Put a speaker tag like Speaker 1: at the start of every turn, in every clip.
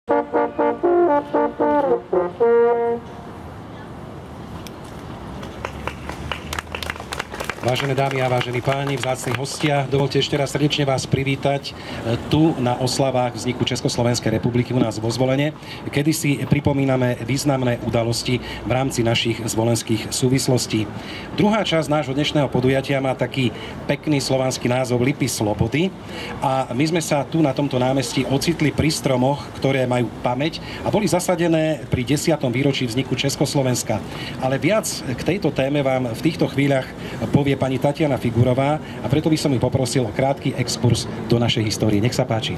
Speaker 1: Vážené dámy a vážení páni, vzácni hostia, dovolte ešte raz srdečne vás privítať tu na oslavách vzniku Československej republiky u nás vo Zvolene, kedy si pripomíname významné udalosti v rámci našich zvolenských súvislostí. Druhá časť nášho dnešného podujatia má taký pekný slovanský názov Lipy slobody a my sme sa tu na tomto námestí ocitli pri stromoch, ktoré majú pamäť a boli zasadené pri 10. výročí vzniku Československa. Ale viac k tejto téme vám v týchto chvíľach povie pani Tatiana Figurová a preto by som ju poprosil o krátky exkurs do našej histórie. Nech sa páči.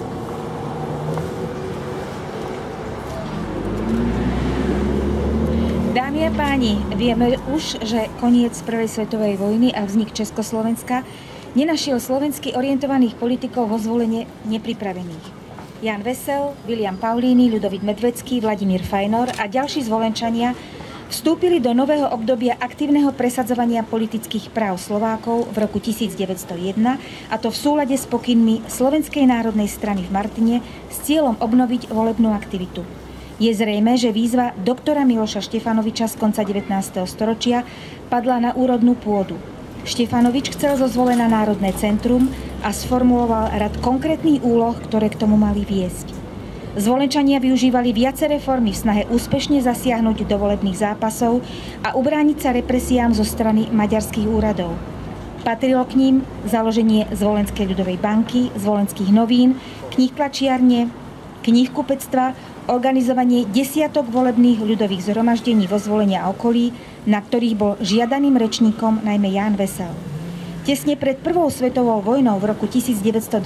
Speaker 2: Dámy a páni, vieme už, že koniec prvej svetovej vojny a vznik Československa nenašiel slovensky orientovaných politikov vo Zvolene nepripravených. Jan Vesel, Viliam Paulíny, Ľudovít Medvecký, Vladimír Fajnor a ďalší Zvolenčania vstúpili do nového obdobia aktívneho presadzovania politických práv Slovákov v roku 1901, a to v súlade s pokynmi Slovenskej národnej strany v Martine s cieľom obnoviť volebnú aktivitu. Je zrejmé, že výzva doktora Miloša Štefanoviča z konca 19. storočia padla na úrodnú pôdu. Štefanovič chcel zo Zvolena národné centrum a sformuloval rad konkrétnych úloh, ktoré k tomu mali viesť. Zvolenčania využívali viaceré formy v snahe úspešne zasiahnuť do volebných zápasov a ubrániť sa represiám zo strany maďarských úradov. Patrilo k ním založenie Zvolenskej ľudovej banky, Zvolenských novín, kníh tlačiarne, kníh kupectva, organizovanie desiatok volebných ľudových zhromaždení vo Zvolene a okolí, na ktorých bol žiadaným rečníkom najmä Ján Vesel. Tesne pred prvou svetovou vojnou v roku 1912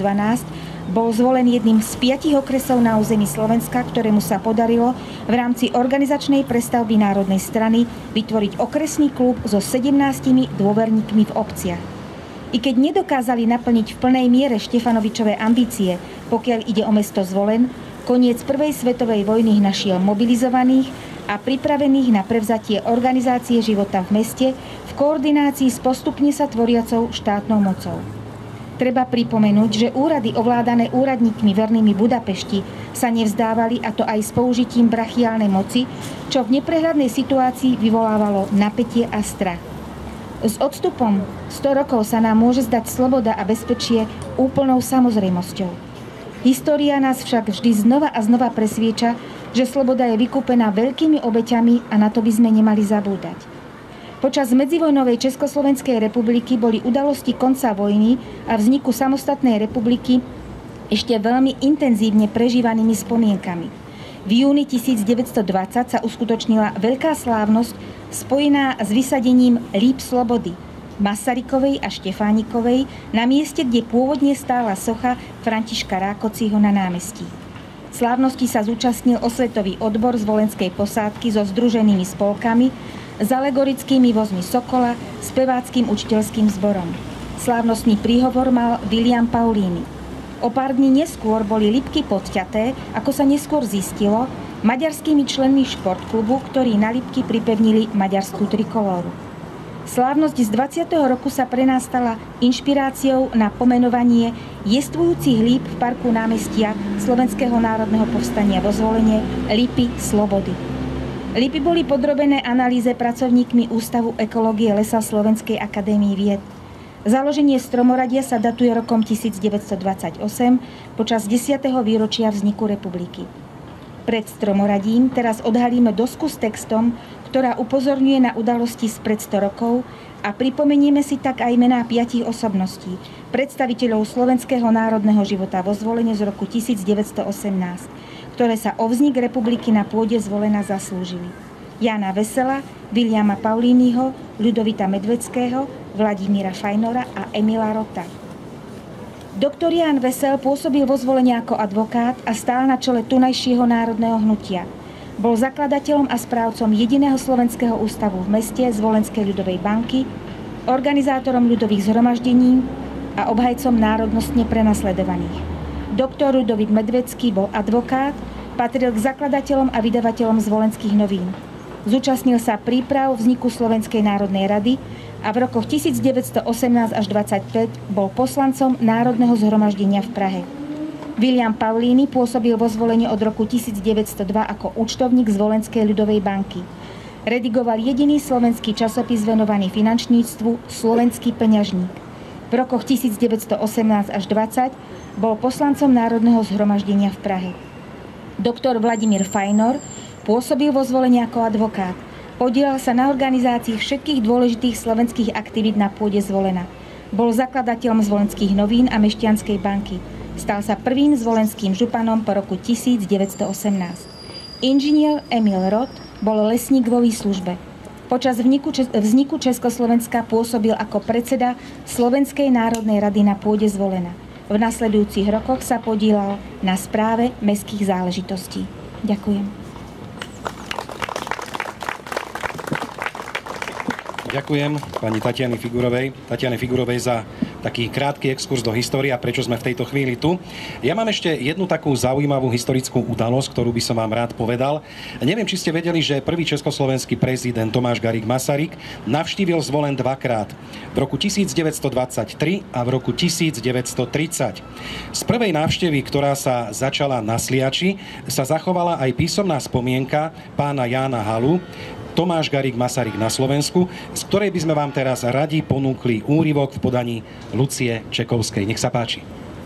Speaker 2: bol Zvolen jedným z 5 okresov na území Slovenska, ktorému sa podarilo v rámci organizačnej prestavby Národnej strany vytvoriť okresný klub so 17 dôverníkmi v obciach. I keď nedokázali naplniť v plnej miere Štefanovičové ambície, pokiaľ ide o mesto Zvolen, koniec prvej svetovej vojny ich našiel mobilizovaných a pripravených na prevzatie organizácie života v meste v koordinácii s postupne sa tvoriacou štátnou mocou. Treba pripomenúť, že úrady ovládané úradníkmi vernými Budapešti sa nevzdávali, a to aj s použitím brachiálnej moci, čo v neprehľadnej situácii vyvolávalo napätie a strach. S odstupom 100 rokov sa nám môže zdať sloboda a bezpečie úplnou samozrejmosťou. História nás však vždy znova a znova presvieča, že sloboda je vykúpená veľkými obeťami a na to by sme nemali zabúdať. Počas medzivojnovej Československej republiky boli udalosti konca vojny a vzniku samostatnej republiky ešte veľmi intenzívne prežívanými spomienkami. V júni 1920 sa uskutočnila veľká slávnosť spojená s vysadením líp slobody Masarykovej a Štefánikovej na mieste, kde pôvodne stála socha Františka Rákociho na námestí. Slávnosti sa zúčastnil osvetový odbor zvolenskej posádky so združenými spolkami, s alegorickými vozmi Sokola, speváckým učiteľským zborom. Slávnostný príhovor mal Viliam Paulíny. O pár dní neskôr boli lípky podťaté, ako sa neskôr zistilo, maďarskými členmi športklubu, ktorí na lípky pripevnili maďarskú trikolóru. Slávnosť z 20. roku sa pre nás stala inšpiráciou na pomenovanie jestvujúcich líp v parku námestia Slovenského národného povstania vo Zvolene Lipy slobody. Lipy boli podrobené analýze pracovníkmi Ústavu ekológie lesa Slovenskej akadémie vied. Založenie stromoradia sa datuje rokom 1928 počas 10. výročia vzniku republiky. Pred stromoradím teraz odhalíme dosku s textom, ktorá upozorňuje na udalosti spred 100 rokov, a pripomenieme si tak aj mená 5 osobností, predstaviteľov slovenského národného života vo Zvolene z roku 1918, ktoré sa o vznik republiky na pôde Zvolena zaslúžili. Jána Vesela, Viliama Paulínyho, Ľudovita Medveckého, Vladimíra Fajnora a Emila Rota. Doktor Ján Vesel pôsobil vo Zvolene ako advokát a stál na čele tunajšieho národného hnutia. Bol zakladateľom a správcom jediného slovenského ústavu v meste, Zvolenskej ľudovej banky, organizátorom ľudových zhromaždení a obhajcom národnostne prenasledovaných. Doktor Ľudovít Medvecký bol advokát, patril k zakladateľom a vydavateľom Zvolenských novín. Zúčastnil sa príprav vzniku Slovenskej národnej rady a v rokoch 1918 až 1925 bol poslancom Národného zhromaždenia v Prahe. William Paulíny pôsobil vo Zvolene od roku 1902 ako účtovník Zvolenskej ľudovej banky. Redigoval jediný slovenský časopis venovaný finančníctvu Slovenský peňažník. V rokoch 1918 až 20 bol poslancom Národného zhromaždenia v Prahe. Doktor Vladimír Fajnor pôsobil vo Zvolene ako advokát. Podieľal sa na organizácii všetkých dôležitých slovenských aktivít na pôde Zvolena. Bol zakladateľom Zvolenských novín a Mešťanskej banky. Stal sa prvým zvolenským županom po roku 1918. Inžinier Emil Roth bol lesník vo výslužbe. Počas vzniku Československa pôsobil ako predseda Slovenskej národnej rady na pôde Zvolena. V nasledujúcich rokoch sa podieľal na správe mestských záležitostí. Ďakujem.
Speaker 1: Ďakujem pani Tatiane Figurovej za taký krátky exkurs do histórie a prečo sme v tejto chvíli tu. Ja mám ešte jednu takú zaujímavú historickú udalosť, ktorú by som vám rád povedal. Neviem, či ste vedeli, že prvý československý prezident Tomáš Garrigue Masaryk navštívil Zvolen dvakrát. V roku 1923 a v roku 1930. Z prvej návštevy, ktorá sa začala na Sliači, sa zachovala aj písomná spomienka pána Jána Halu, Tomáš Garrigue Masaryk na Slovensku, z ktorej by sme vám teraz radi ponúkli úryvok v podaní Lucie Čekovskej. Nech sa páči.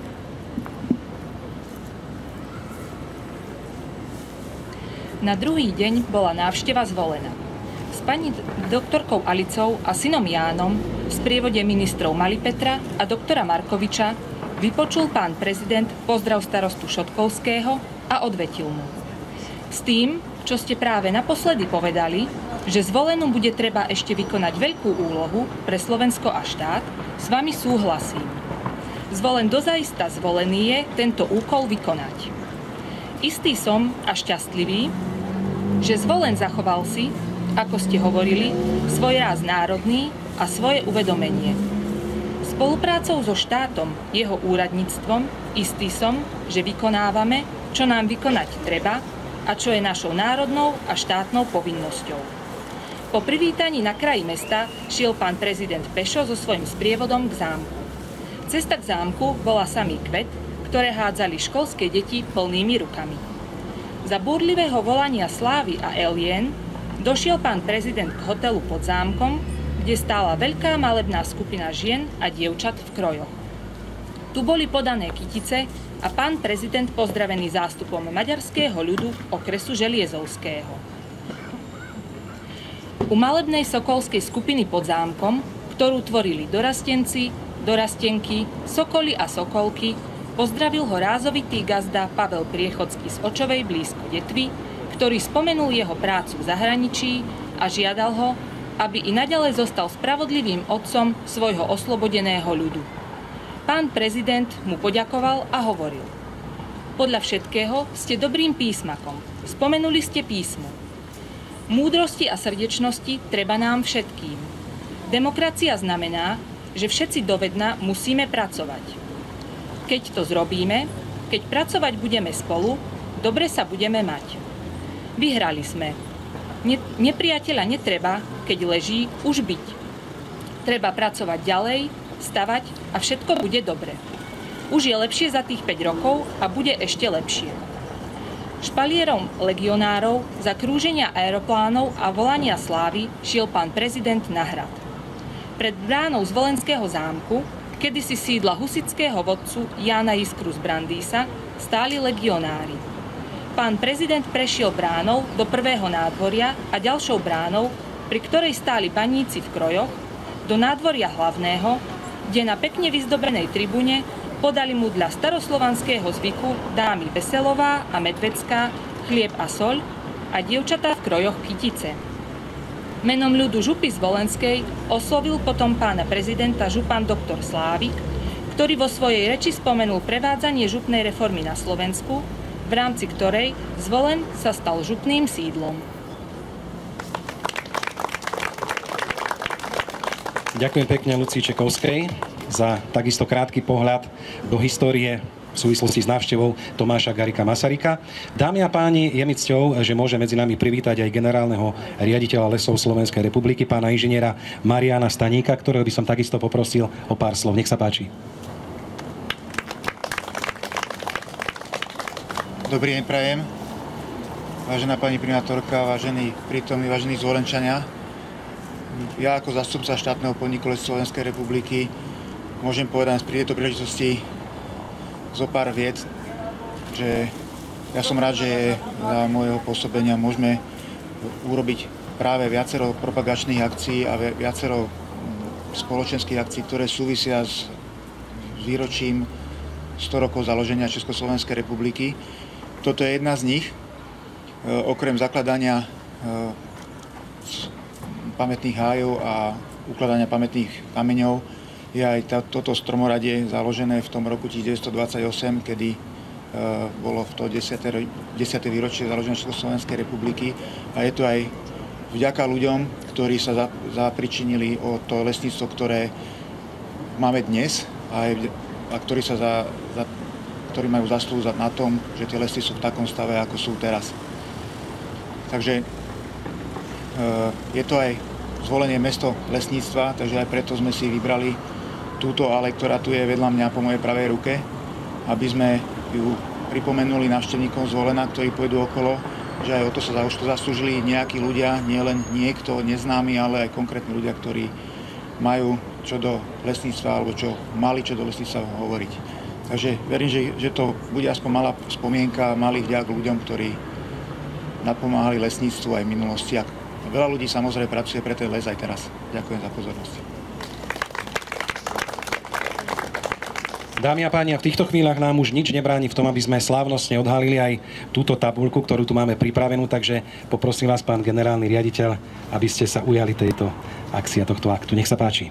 Speaker 3: Na druhý deň bola návšteva Zvolena. S pani doktorkou Alicou a synom Jánom v sprievode ministrov Malipetra a doktora Markoviča vypočul pán prezident pozdrav starostu Šotkovského a odvetil mu: S tým, čo ste práve naposledy povedali, že Zvolenu bude treba ešte vykonať veľkú úlohu pre Slovensko a štát, s vami súhlasím. Zvolen dozaista zvolený je tento úkol vykonať. Istý som a šťastlivý, že Zvolen zachoval si, ako ste hovorili, svoj ráz národný a svoje uvedomenie. Spoluprácou so štátom, jeho úradníctvom, istý som, že vykonávame, čo nám vykonať treba, a čo je našou národnou a štátnou povinnosťou. Po privítaní na kraji mesta šiel pán prezident pešo so svojím sprievodom k zámku. Cesta k zámku bola samý kvet, ktoré hádzali školské deti plnými rukami. Za búrlivého volania slávy a elien došiel pán prezident k hotelu pod zámkom, kde stála veľká malebná skupina žien a dievčat v krojoch. Tu boli podané kytice a pán prezident pozdravený zástupom maďarského ľudu okresu Želiezovského. U malebnej sokolskej skupiny pod zámkom, ktorú tvorili dorastenci, dorastenky, sokoly a sokolky, pozdravil ho rázovitý gazda Pavel Priechodský z Očovej blízko Detvy, ktorý spomenul jeho prácu v zahraničí a žiadal ho, aby i naďalej zostal spravodlivým otcom svojho oslobodeného ľudu. Pán prezident mu poďakoval a hovoril: Podľa všetkého ste dobrým písmakom. Spomenuli ste písmo. Múdrosti a srdečnosti treba nám všetkým. Demokracia znamená, že všetci dovedna musíme pracovať. Keď to zrobíme, keď pracovať budeme spolu, dobre sa budeme mať. Vyhrali sme. Nepriateľa netreba, keď leží, už byť. Treba pracovať ďalej, stavať a všetko bude dobre. Už je lepšie za tých 5 rokov a bude ešte lepšie. Špalierom legionárov za krúženia aeroplánov a volania slávy šiel pán prezident na hrad. Pred bránou Zvolenského zámku, kedysi sídla husického vodcu Jána Jiskru z Brandýsa, stáli legionári. Pán prezident prešiel bránou do prvého nádvoria a ďalšou bránou, pri ktorej stáli baníci v krojoch, do nádvoria hlavného, kde na pekne vyzdobenej tribúne podali mu dla staroslovanského zvyku dámy Veselová a Medvecká chlieb a soľ a dievčatá v krojoch kytice. Menom ľudu župy Zvolenskej oslovil potom pána prezidenta župan doktor Slávik, ktorý vo svojej reči spomenul prevádzanie župnej reformy na Slovensku, v rámci ktorej Zvolen sa stal župným sídlom.
Speaker 1: Ďakujem pekne Lucii Čekovskej za takisto krátky pohľad do histórie v súvislosti s návštevou Tomáša Garrigua Masaryka. Dámy a páni, je mi cťou, že môže medzi nami privítať aj generálneho riaditeľa Lesov Slovenskej republiky, pána inžiniera Mariána Staníka, ktorého by som takisto poprosil o pár slov. Nech sa páči.
Speaker 4: Dobrý deň prajem. Vážená pani primátorka, vážení prítomní, vážení zvolenčania. Ja ako zástupca štátneho podniku Lesy Slovenskej republiky môžem povedať pri tejto príležitosti zo pár vied, že ja som rád, že za môjho pôsobenia môžeme urobiť práve viacero propagačných akcií a viacero spoločenských akcií, ktoré súvisia s výročím 100 rokov založenia Československej republiky. Toto je jedna z nich. Okrem zakladania pamätných hájov a ukladania pamätných kameňov je aj toto stromoradie založené v tom roku 1928, kedy bolo v to 10. výročie založenia Československej republiky. A je to aj vďaka ľuďom, ktorí sa zapričinili o to lesníctvo, ktoré máme dnes a ktorí majú zaslúhu na tom, že tie lesy sú v takom stave, ako sú teraz. Takže je to aj zvolenie mesto lesníctva, takže aj preto sme si vybrali túto ale, ktorá tu je vedľa mňa po mojej pravej ruke, aby sme ju pripomenuli návštevníkom Zvolena, ktorí pôjdu okolo, že aj o to sa zaslúžili nejakí ľudia, nie len niekto neznámy, ale aj konkrétni ľudia, ktorí majú čo do lesníctva alebo čo mali čo do lesníctva hovoriť. Takže verím, že to bude aspoň malá spomienka, malý vďak ľuďom, ktorí napomáhali lesníctvu aj v minulosti. A veľa ľudí samozrejme pracuje pre ten les aj teraz. Ďakujem za pozornosť.
Speaker 1: Dámy a páni, a v týchto chvíľach nám už nič nebráni v tom, aby sme slávnostne odhalili aj túto tabuľku, ktorú tu máme pripravenú, takže poprosím vás, pán generálny riaditeľ, aby ste sa ujali tejto akcie, tohto aktu. Nech sa páči.